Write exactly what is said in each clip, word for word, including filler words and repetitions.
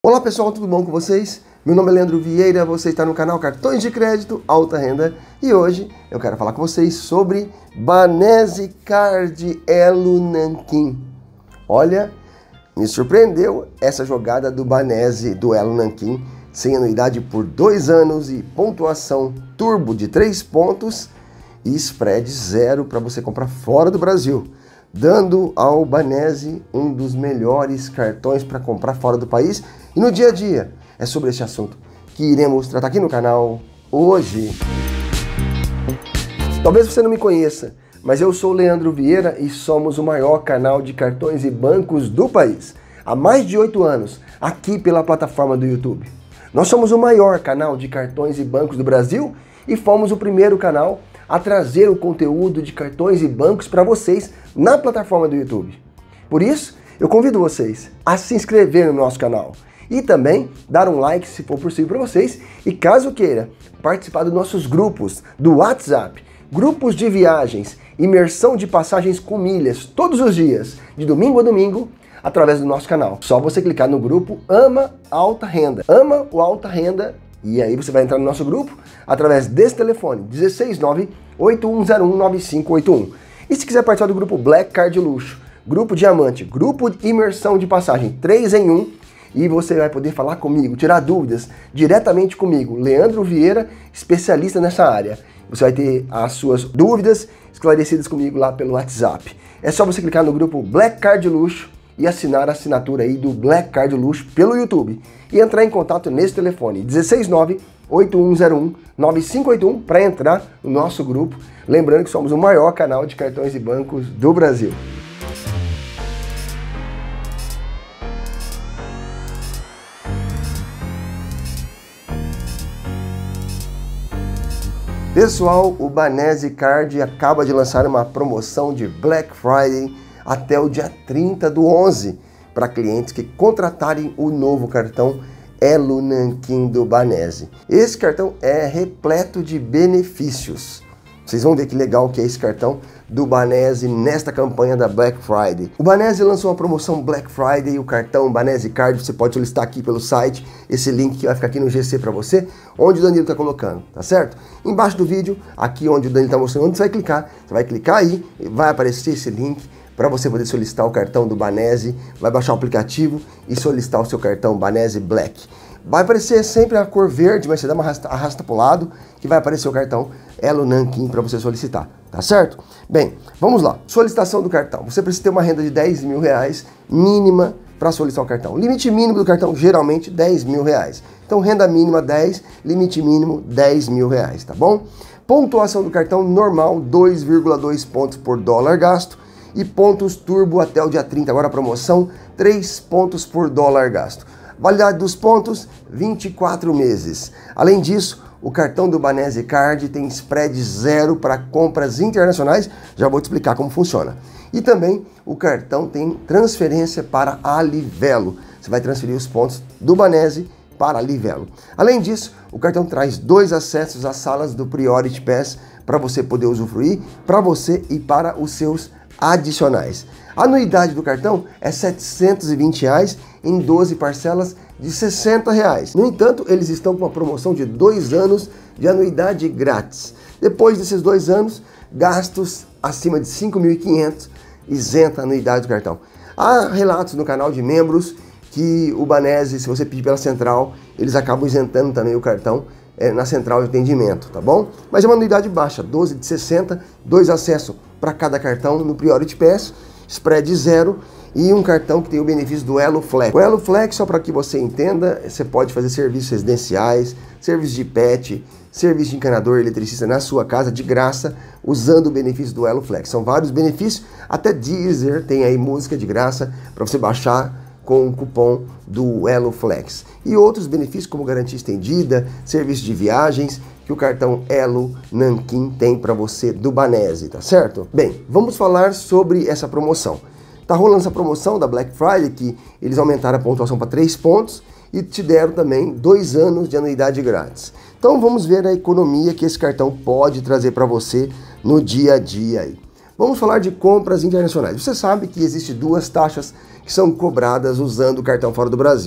Olá pessoal, tudo bom com vocês? Meu nome é Leandro Vieira, você está no canal Cartões de Crédito Alta Renda e hoje eu quero falar com vocês sobre Banese Card Elo Nanquim. Olha, me surpreendeu essa jogada do Banese do Elo Nanquim, sem anuidade por dois anos e pontuação turbo de três pontos e spread zero para você comprar fora do Brasil, dando ao Banese um dos melhores cartões para comprar fora do país. E no dia a dia é sobre esse assunto que iremos tratar aqui no canal hoje. Talvez você não me conheça, mas eu sou o Leandro Vieira e somos o maior canal de cartões e bancos do país. Há mais de oito anos, aqui pela plataforma do YouTube. Nós somos o maior canal de cartões e bancos do Brasil e fomos o primeiro canal a trazer o conteúdo de cartões e bancos para vocês na plataforma do YouTube. Por isso, eu convido vocês a se inscrever no nosso canal e também dar um like se for possível para vocês e caso queira participar dos nossos grupos do WhatsApp, grupos de viagens, imersão de passagens com milhas todos os dias, de domingo a domingo, através do nosso canal. Só você clicar no grupo Ama Alta Renda. Ama o Alta Renda e aí você vai entrar no nosso grupo através desse telefone, um seis nove, oito um zero um, nove cinco oito um. E se quiser participar do grupo Black Card Luxo, grupo Diamante, grupo de imersão de passagem três em um, e você vai poder falar comigo, tirar dúvidas diretamente comigo, Leandro Vieira, especialista nessa área. Você vai ter as suas dúvidas esclarecidas comigo lá pelo WhatsApp. É só você clicar no grupo Black Card Luxo e assinar a assinatura aí do Black Card Luxo pelo YouTube. E entrar em contato nesse telefone, um seis nove, oito um zero um, nove cinco oito um, para entrar no nosso grupo. Lembrando que somos o maior canal de cartões e bancos do Brasil. Pessoal, o Banese Card acaba de lançar uma promoção de Black Friday até o dia trinta do onze para clientes que contratarem o novo cartão Elo Nanquim do Banese. Esse cartão é repleto de benefícios. Vocês vão ver que legal que é esse cartão do Banese nesta campanha da Black Friday. O Banese lançou uma promoção Black Friday, o cartão Banese Card, você pode solicitar aqui pelo site, esse link que vai ficar aqui no G C para você, onde o Danilo está colocando, tá certo? Embaixo do vídeo, aqui onde o Danilo está mostrando, onde você vai clicar, você vai clicar aí, vai aparecer esse link para você poder solicitar o cartão do Banese, vai baixar o aplicativo e solicitar o seu cartão Banese Black. Vai aparecer sempre a cor verde, mas você dá uma arrasta, arrasta para o lado que vai aparecer o cartão Elo Nanquim para você solicitar, tá certo? Bem, vamos lá. Solicitação do cartão. Você precisa ter uma renda de dez mil reais mínima para solicitar o cartão. Limite mínimo do cartão, geralmente, dez mil reais. Então, renda mínima dez, limite mínimo dez mil reais, tá bom? Pontuação do cartão normal, dois vírgula dois pontos por dólar gasto. E pontos turbo até o dia trinta, agora a promoção, três pontos por dólar gasto. Validade dos pontos, vinte e quatro meses. Além disso, o cartão do Banese Card tem spread zero para compras internacionais, já vou te explicar como funciona. E também o cartão tem transferência para a Livelo. Você vai transferir os pontos do Banese para a Livelo. Além disso, o cartão traz dois acessos às salas do Priority Pass para você poder usufruir, para você e para os seus adicionais. A anuidade do cartão é setecentos e vinte reais em doze parcelas de sessenta reais. No entanto, eles estão com uma promoção de dois anos de anuidade grátis. Depois desses dois anos, gastos acima de cinco mil e quinhentos isenta a anuidade do cartão. Há relatos no canal de membros que o Banese, se você pedir pela central, eles acabam isentando também o cartão é, na central de atendimento, tá bom? Mas é uma anuidade baixa, doze de sessenta, dois acessos para cada cartão no Priority Pass, spread zero e um cartão que tem o benefício do Elo Flex. O Elo Flex, só para que você entenda, você pode fazer serviços residenciais, serviços de pet, serviço de encanador eletricista na sua casa de graça, usando o benefício do Elo Flex. São vários benefícios, até Deezer tem aí música de graça para você baixar com o cupom do Elo Flex. E outros benefícios como garantia estendida, serviço de viagens, que o cartão Elo Nanquim tem para você do Banese, tá certo? Bem, vamos falar sobre essa promoção. Tá rolando essa promoção da Black Friday, que eles aumentaram a pontuação para três pontos e te deram também dois anos de anuidade grátis. Então vamos ver a economia que esse cartão pode trazer para você no dia a dia aí. Vamos falar de compras internacionais. Você sabe que existem duas taxas que são cobradas usando o cartão fora do Brasil.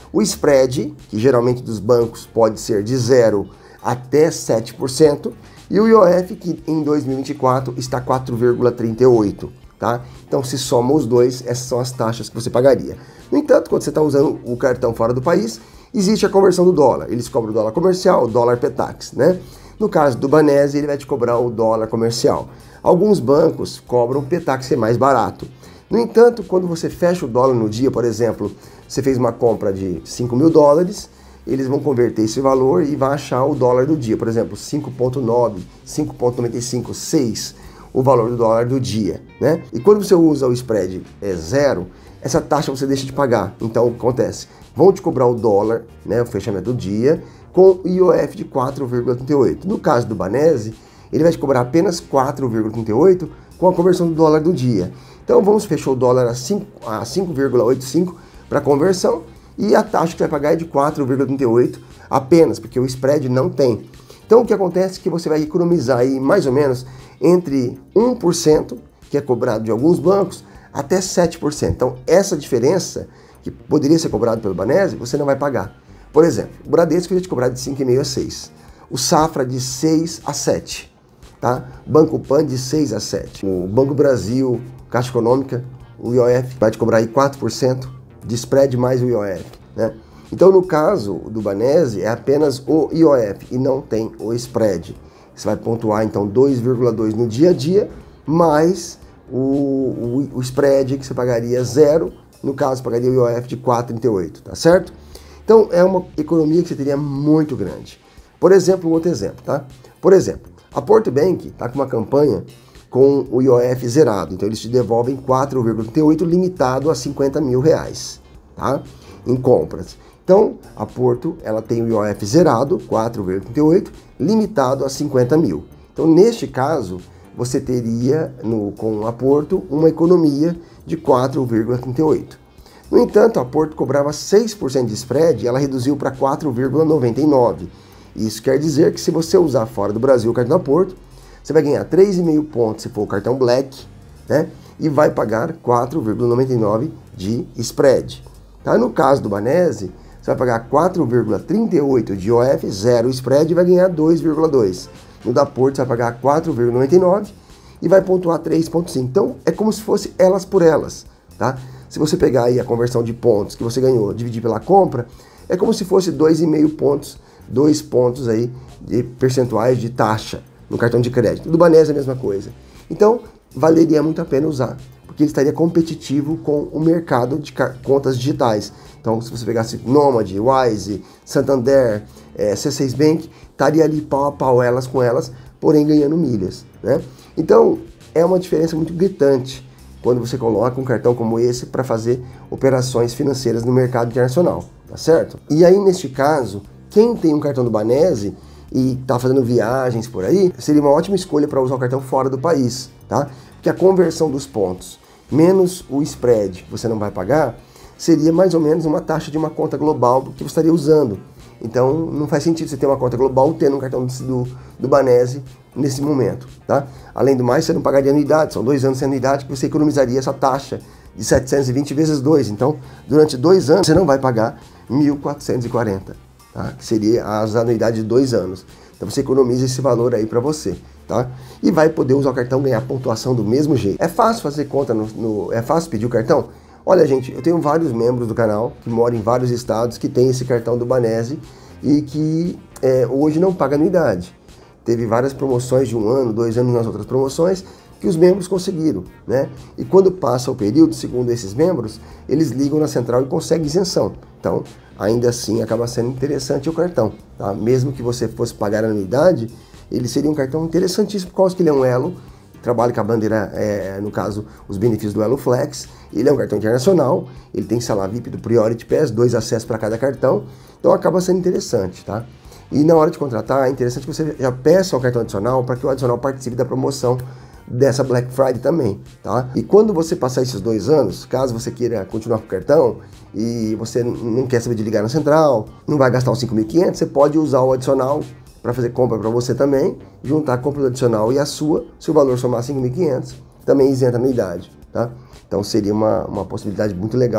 O spread, que geralmente dos bancos pode ser de zero até sete por cento, e o I O F, que em dois mil e vinte e quatro está quatro vírgula trinta e oito por cento. Tá? Então, se soma os dois, essas são as taxas que você pagaria. No entanto, quando você está usando o cartão fora do país, existe a conversão do dólar. Eles cobram o dólar comercial, o dólar Petax, né? No caso do Banese, ele vai te cobrar o dólar comercial. Alguns bancos cobram o Petax, que é mais barato. No entanto, quando você fecha o dólar no dia, por exemplo, você fez uma compra de cinco mil dólares, eles vão converter esse valor e vai achar o dólar do dia. Por exemplo, cinco vírgula nove, cinco vírgula noventa e cinco, seis, o valor do dólar do dia, né? E quando você usa o spread é zero, essa taxa você deixa de pagar. Então, o que acontece? Vão te cobrar o dólar, né, o fechamento do dia, com o I O F de quatro vírgula trinta e oito. No caso do Banese, ele vai te cobrar apenas quatro vírgula trinta e oito com a conversão do dólar do dia. Então, vamos fechar o dólar a cinco vírgula oitenta e cinco para conversão, e a taxa que você vai pagar é de quatro vírgula trinta e oito apenas, porque o spread não tem. Então, o que acontece é que você vai economizar aí mais ou menos entre um por cento, que é cobrado de alguns bancos, até sete por cento. Então, essa diferença, que poderia ser cobrado pelo Banese, você não vai pagar. Por exemplo, o Bradesco ia te cobrar de cinco vírgula cinco a seis. O Safra de seis a sete. Tá? Banco Pan de seis a sete. O Banco Brasil, Caixa Econômica, o I O F vai te cobrar aí quatro por cento de spread mais o I O F, né? Então, no caso do Banese, é apenas o I O F e não tem o spread. Você vai pontuar, então, dois vírgula dois no dia a dia, mais o, o, o spread que você pagaria zero, no caso, pagaria o I O F de quatro vírgula trinta e oito, tá certo? Então, é uma economia que você teria muito grande. Por exemplo, um outro exemplo, tá? Por exemplo, a Porto Bank está com uma campanha com o I O F zerado, então eles te devolvem quatro vírgula trinta e oito limitado a cinquenta mil reais, tá? Em compras. Então, a Porto, ela tem o I O F zerado, quatro vírgula trinta e oito, limitado a cinquenta mil. Então, neste caso, você teria, no, com a Porto, uma economia de quatro vírgula trinta e oito. No entanto, a Porto cobrava seis por cento de spread e ela reduziu para quatro vírgula noventa e nove. Isso quer dizer que se você usar fora do Brasil o cartão da Porto, você vai ganhar três vírgula cinco pontos se for o cartão Black, né? E vai pagar quatro vírgula noventa e nove de spread. Tá? No caso do Banese, você vai pagar quatro vírgula trinta e oito de I O F, zero spread, e vai ganhar dois vírgula dois. No da Porto, você vai pagar quatro vírgula noventa e nove e vai pontuar três vírgula cinco. Então, é como se fosse elas por elas, tá? Se você pegar aí a conversão de pontos que você ganhou, dividir pela compra, é como se fosse dois vírgula cinco pontos, dois pontos aí de percentuais de taxa no cartão de crédito. Do Banese é a mesma coisa. Então, valeria muito a pena usar, porque ele estaria competitivo com o mercado de contas digitais. Então, se você pegasse Nomad, Wise, Santander, é, C seis Bank, estaria ali pau a pau elas com elas, porém ganhando milhas, né? Então, é uma diferença muito gritante quando você coloca um cartão como esse para fazer operações financeiras no mercado internacional, tá certo? E aí, neste caso, quem tem um cartão do Banese e está fazendo viagens por aí, seria uma ótima escolha para usar o cartão fora do país, tá? Porque a conversão dos pontos menos o spread que você não vai pagar seria mais ou menos uma taxa de uma conta global que você estaria usando. Então, não faz sentido você ter uma conta global tendo um cartão do, do Banese nesse momento, tá? Além do mais, você não pagaria anuidade, são dois anos sem anuidade que você economizaria essa taxa de setecentos e vinte vezes dois. Então, durante dois anos, você não vai pagar mil quatrocentos e quarenta, tá? Que seria as anuidades de dois anos. Então, você economiza esse valor aí para você, tá? E vai poder usar o cartão e ganhar pontuação do mesmo jeito. É fácil fazer conta, no, no, é fácil pedir o cartão? Olha, gente, eu tenho vários membros do canal que moram em vários estados que têm esse cartão do Banese e que é, hoje não paga anuidade. Teve várias promoções de um ano, dois anos nas outras promoções que os membros conseguiram, né? E quando passa o período, segundo esses membros, eles ligam na central e conseguem isenção. Então, ainda assim, acaba sendo interessante o cartão, tá? Mesmo que você fosse pagar a anuidade, ele seria um cartão interessantíssimo, por causa que ele é um elo, trabalha com a bandeira, é, no caso, os benefícios do Elo Flex. Ele é um cartão internacional, ele tem sala V I P do Priority Pass, dois acessos para cada cartão, então acaba sendo interessante, tá? E na hora de contratar, é interessante que você já peça o cartão adicional para que o adicional participe da promoção dessa Black Friday também, tá? E quando você passar esses dois anos, caso você queira continuar com o cartão e você não quer saber de ligar na central, não vai gastar os cinco mil e quinhentos, você pode usar o adicional para fazer compra para você também, juntar a compra do adicional e a sua, se o valor somar cinco mil e quinhentos, também isenta a anuidade, tá? Então seria uma, uma possibilidade muito legal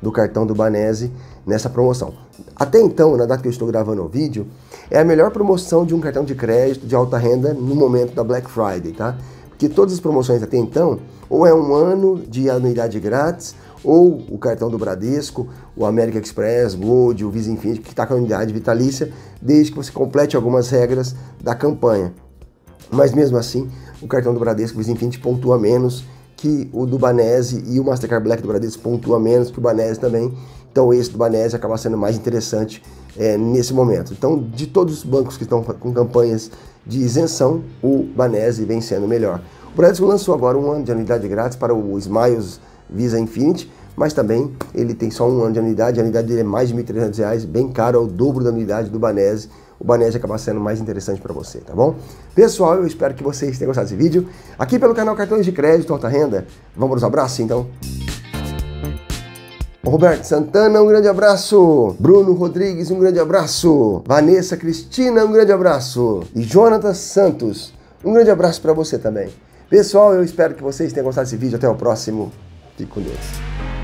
do cartão do Banese nessa promoção. Até então, na data que eu estou gravando o vídeo, é a melhor promoção de um cartão de crédito de alta renda no momento da Black Friday, tá? Porque todas as promoções até então, ou é um ano de anuidade grátis, ou o cartão do Bradesco, o American Express, Gold, o Visa Infinity, que está com a unidade vitalícia, desde que você complete algumas regras da campanha. Mas mesmo assim, o cartão do Bradesco, o Visa Infinity, pontua menos que o do Banese, e o Mastercard Black do Bradesco pontua menos que o Banese também. Então esse do Banese acaba sendo mais interessante é, nesse momento. Então, de todos os bancos que estão com campanhas de isenção, o Banese vem sendo melhor. O Bradesco lançou agora um ano de anuidade grátis para o Smiles Visa Infinity, mas também ele tem só um ano de anuidade, a anuidade dele é mais de mil e trezentos reais, bem caro, é o dobro da anuidade do Banese. O Banese acaba sendo mais interessante para você, tá bom? Pessoal, eu espero que vocês tenham gostado desse vídeo. Aqui pelo canal Cartões de Crédito Alta Renda. Vamos nos abraços, então? Roberto Santana, um grande abraço. Bruno Rodrigues, um grande abraço. Vanessa Cristina, um grande abraço. E Jonathan Santos, um grande abraço para você também. Pessoal, eu espero que vocês tenham gostado desse vídeo. Até o próximo. Fique com Deus.